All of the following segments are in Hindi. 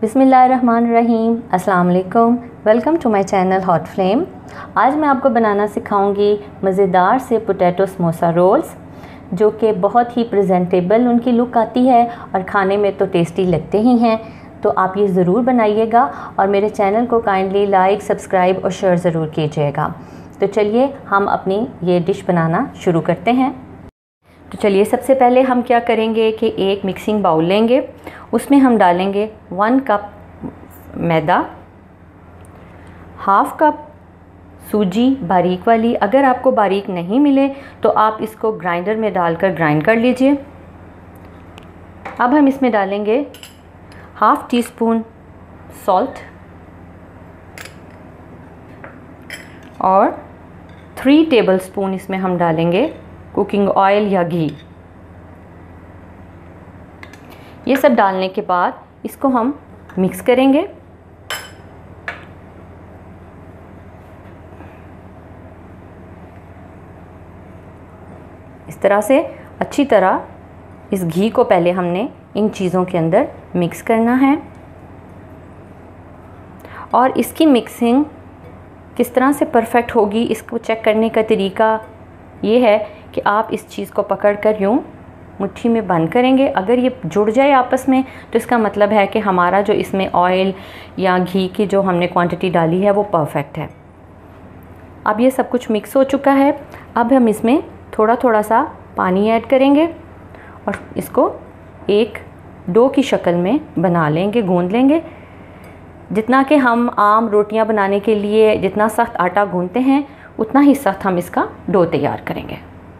बिस्मिल्लाहिर्रहमानिर्रहीम, अस्सलाम वालेकुम। Welcome to my channel hot flame. आज मैं आपको बनाना सिखाऊंगी मज़ेदार से पोटैटो समोसा रोल्स, जो कि बहुत ही प्रेजेंटेबल उनकी लुक आती है और खाने में तो टेस्टी लगते ही हैं। तो आप ये ज़रूर बनाइएगा और मेरे चैनल को काइंडली लाइक, सब्सक्राइब और शेयर ज़रूर कीजिएगा। तो चलिए हम अपनी ये डिश बनाना शुरू करते हैं। तो चलिए सबसे पहले हम क्या करेंगे कि एक मिक्सिंग बाउल लेंगे, उसमें हम डालेंगे 1 कप मैदा, हाफ कप सूजी बारीक वाली। अगर आपको बारीक नहीं मिले तो आप इसको ग्राइंडर में डालकर ग्राइंड कर लीजिए। अब हम इसमें डालेंगे हाफ टी स्पून सॉल्ट और 3 टेबलस्पून इसमें हम डालेंगे कुकिंग ऑयल या घी। ये सब डालने के बाद इसको हम मिक्स करेंगे। इस तरह से अच्छी तरह इस घी को पहले हमने इन चीज़ों के अंदर मिक्स करना है। और इसकी मिक्सिंग किस तरह से परफेक्ट होगी, इसको चेक करने का तरीका ये है कि आप इस चीज़ को पकड़कर यूँ मुट्ठी में बंद करेंगे। अगर ये जुड़ जाए आपस में तो इसका मतलब है कि हमारा जो इसमें ऑयल या घी की जो हमने क्वांटिटी डाली है वो परफेक्ट है। अब ये सब कुछ मिक्स हो चुका है। अब हम इसमें थोड़ा थोड़ा सा पानी ऐड करेंगे और इसको एक डो की शक्ल में बना लेंगे, गूंद लेंगे। जितना कि हम आम रोटियां बनाने के लिए जितना सख्त आटा गूंदते हैं उतना ही सख्त हम इसका डो तैयार करेंगे।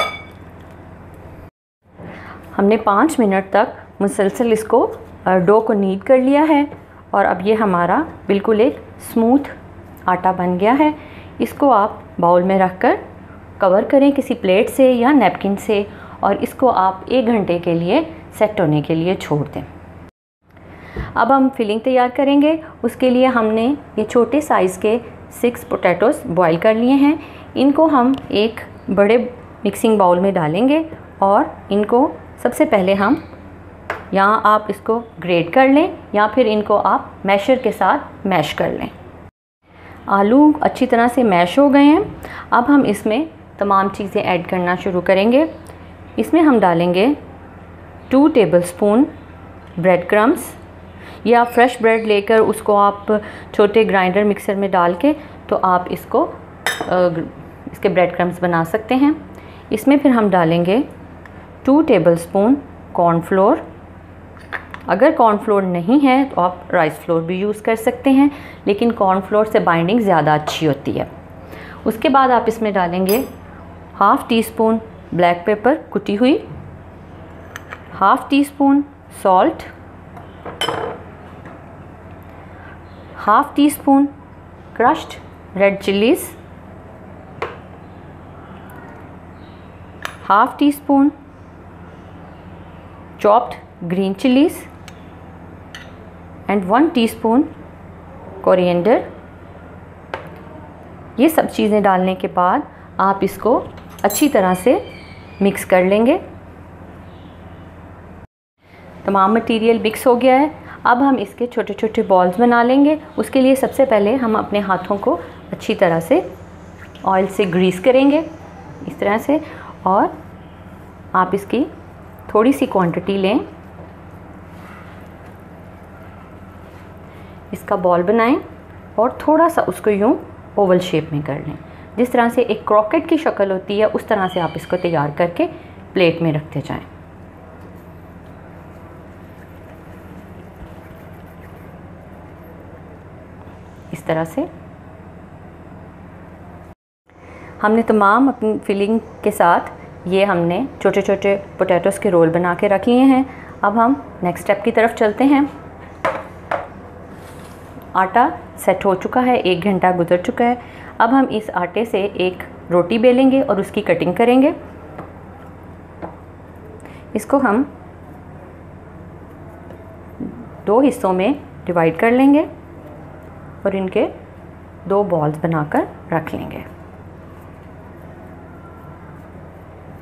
हमने 5 मिनट तक मुसलसल इसको डो को नीड कर लिया है और अब ये हमारा बिल्कुल एक स्मूथ आटा बन गया है। इसको आप बाउल में रखकर कवर करें किसी प्लेट से या नैपकिन से और इसको आप 1 घंटे के लिए सेट होने के लिए छोड़ दें। अब हम फिलिंग तैयार करेंगे। उसके लिए हमने ये छोटे साइज़ के 6 पोटैटोस बॉईल कर लिए हैं। इनको हम एक बड़े मिक्सिंग बाउल में डालेंगे और इनको सबसे पहले हम यहाँ आप इसको ग्रेट कर लें या फिर इनको आप मैशर के साथ मैश कर लें। आलू अच्छी तरह से मैश हो गए हैं। अब हम इसमें तमाम चीज़ें ऐड करना शुरू करेंगे। इसमें हम डालेंगे 2 टेबलस्पून ब्रेड क्रम्स, या फ्रेश ब्रेड लेकर उसको आप छोटे ग्राइंडर मिक्सर में डाल के तो आप इसको इसके ब्रेड क्रम्स बना सकते हैं। इसमें फिर हम डालेंगे 2 टेबलस्पून कॉर्नफ्लोर। अगर कॉर्नफ्लोर नहीं है तो आप राइस फ्लोर भी यूज़ कर सकते हैं, लेकिन कॉर्नफ्लोर से बाइंडिंग ज़्यादा अच्छी होती है। उसके बाद आप इसमें डालेंगे half teaspoon black pepper कुटी हुई, half teaspoon salt, half teaspoon crushed red chillies, half teaspoon chopped green chillies and 1 teaspoon coriander. ये सब चीज़ें डालने के बाद आप इसको अच्छी तरह से मिक्स कर लेंगे। तमाम मटेरियल मिक्स हो गया है। अब हम इसके छोटे छोटे बॉल्स बना लेंगे। उसके लिए सबसे पहले हम अपने हाथों को अच्छी तरह से ऑयल से ग्रीस करेंगे इस तरह से, और आप इसकी थोड़ी सी क्वांटिटी लें, इसका बॉल बनाएं और थोड़ा सा उसको यूँ ओवल शेप में कर लें। जिस तरह से एक क्रॉकेट की शक्ल होती है उस तरह से आप इसको तैयार करके प्लेट में रखते जाएं। इस तरह से हमने तमाम अपनी फिलिंग के साथ ये हमने छोटे छोटे पोटैटोस के रोल बना के रख लिए हैं। अब हम नेक्स्ट स्टेप की तरफ चलते हैं। आटा सेट हो चुका है, 1 घंटा गुजर चुका है। अब हम इस आटे से एक रोटी बेलेंगे और उसकी कटिंग करेंगे। इसको हम 2 हिस्सों में डिवाइड कर लेंगे और इनके 2 बॉल्स बनाकर रख लेंगे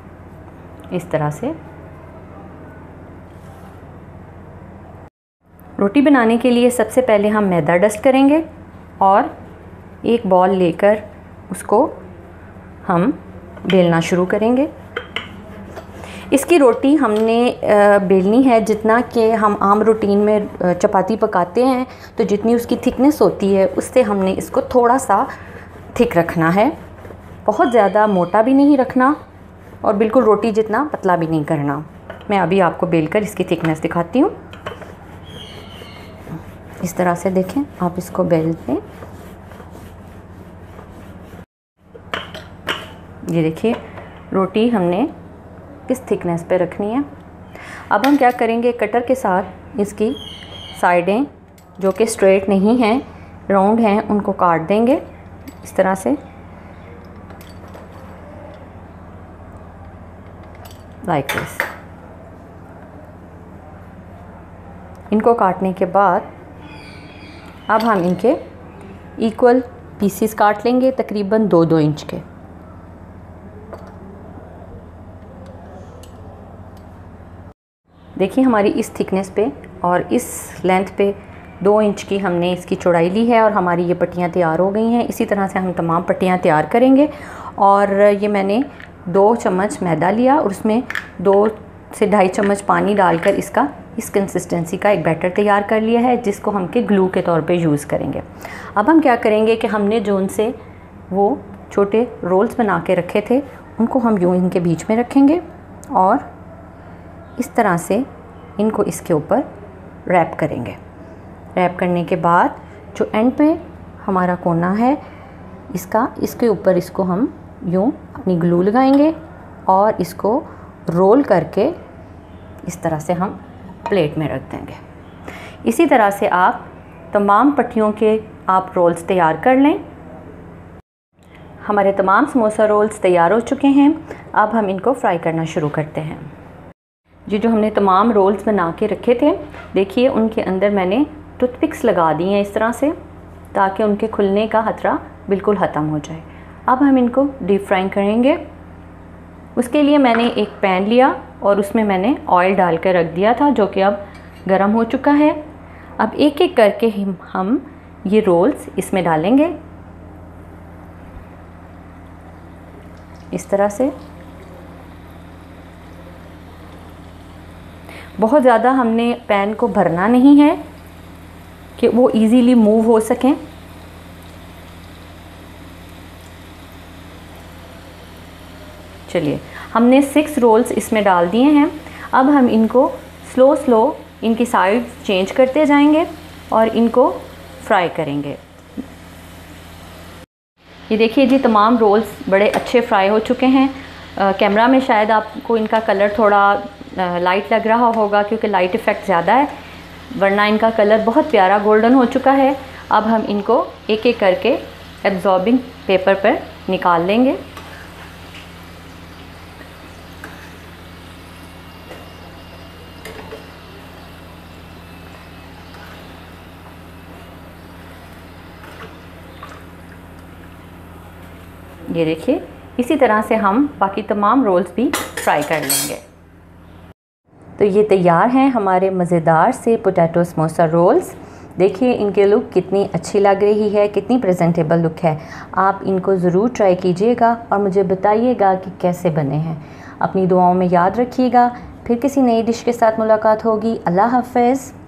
इस तरह से। रोटी बनाने के लिए सबसे पहले हम मैदा डस्ट करेंगे और एक बॉल लेकर उसको हम बेलना शुरू करेंगे। इसकी रोटी हमने बेलनी है जितना कि हम आम रूटीन में चपाती पकाते हैं, तो जितनी उसकी थिकनेस होती है उससे हमने इसको थोड़ा सा थिक रखना है। बहुत ज़्यादा मोटा भी नहीं रखना और बिल्कुल रोटी जितना पतला भी नहीं करना। मैं अभी आपको बेलकर इसकी थिकनेस दिखाती हूँ। इस तरह से देखें, आप इसको बेल दें। ये देखिए रोटी हमने किस थिकनेस पे रखनी है। अब हम क्या करेंगे, कटर के साथ इसकी साइडें जो कि स्ट्रेट नहीं हैं, राउंड हैं, उनको काट देंगे इस तरह से, लाइक दिस। इनको काटने के बाद अब हम इनके इक्वल पीसीस काट लेंगे, तकरीबन 2-2 इंच के। देखिए हमारी इस थिकनेस पे और इस लेंथ पे 2 इंच की हमने इसकी चौड़ाई ली है और हमारी ये पट्टियाँ तैयार हो गई हैं। इसी तरह से हम तमाम पट्टियाँ तैयार करेंगे। और ये मैंने 2 चम्मच मैदा लिया और उसमें 2 से 2.5 चम्मच पानी डालकर इसका इस कंसिस्टेंसी का एक बैटर तैयार कर लिया है, जिसको हम के ग्लू के तौर पे यूज़ करेंगे। अब हम क्या करेंगे कि हमने जो उनसे वो छोटे रोल्स बना के रखे थे उनको हम यूँ इनके बीच में रखेंगे और इस तरह से इनको इसके ऊपर रैप करेंगे। रैप करने के बाद जो एंड पे हमारा कोना है इसके ऊपर इसको हम यूँ अपनी ग्लू लगाएंगे और इसको रोल करके इस तरह से हम प्लेट में रख देंगे। इसी तरह से आप तमाम पट्टियों के आप रोल्स तैयार कर लें। हमारे तमाम समोसा रोल्स तैयार हो चुके हैं। अब हम इनको फ्राई करना शुरू करते हैं। जी, जो हमने तमाम रोल्स बना के रखे थे, देखिए उनके अंदर मैंने टूथपिक्स लगा दी हैं इस तरह से, ताकि उनके खुलने का खतरा बिल्कुल ख़त्म हो जाए। अब हम इनको डीप फ्राई करेंगे। उसके लिए मैंने एक पैन लिया और उसमें मैंने ऑयल डाल कर रख दिया था, जो कि अब गर्म हो चुका है। अब एक एक करके हम ये रोल्स इसमें डालेंगे इस तरह से। बहुत ज़्यादा हमने पैन को भरना नहीं है कि वो इजीली मूव हो सकें। चलिए, हमने 6 रोल्स इसमें डाल दिए हैं। अब हम इनको स्लो इनकी साइड चेंज करते जाएंगे और इनको फ्राई करेंगे। ये देखिए जी, तमाम रोल्स बड़े अच्छे फ्राई हो चुके हैं। कैमरा में शायद आपको इनका कलर थोड़ा लाइट लग रहा होगा क्योंकि लाइट इफ़ेक्ट ज़्यादा है, वरना इनका कलर बहुत प्यारा गोल्डन हो चुका है। अब हम इनको एक एक करके एब्जॉर्बिंग पेपर पर निकाल लेंगे। ये देखिए, इसी तरह से हम बाकी तमाम रोल्स भी फ्राई कर लेंगे। तो ये तैयार हैं हमारे मज़ेदार से पोटैटो समोसा रोल्स। देखिए इनके लुक कितनी अच्छी लग रही है, कितनी प्रेजेंटेबल लुक है। आप इनको ज़रूर ट्राई कीजिएगा और मुझे बताइएगा कि कैसे बने हैं। अपनी दुआओं में याद रखिएगा। फिर किसी नई डिश के साथ मुलाकात होगी। अल्लाह हाफ़िज़।